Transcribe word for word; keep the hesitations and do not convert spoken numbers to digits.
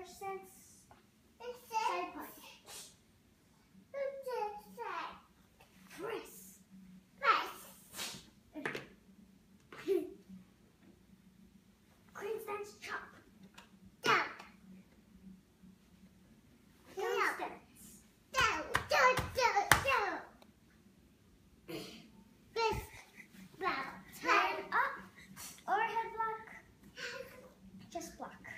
stance. Side punch. Press. Crane stance chop. Down. Down stance. Down, down, down, down. Fist battle. Turn up. Overhead block. Just block.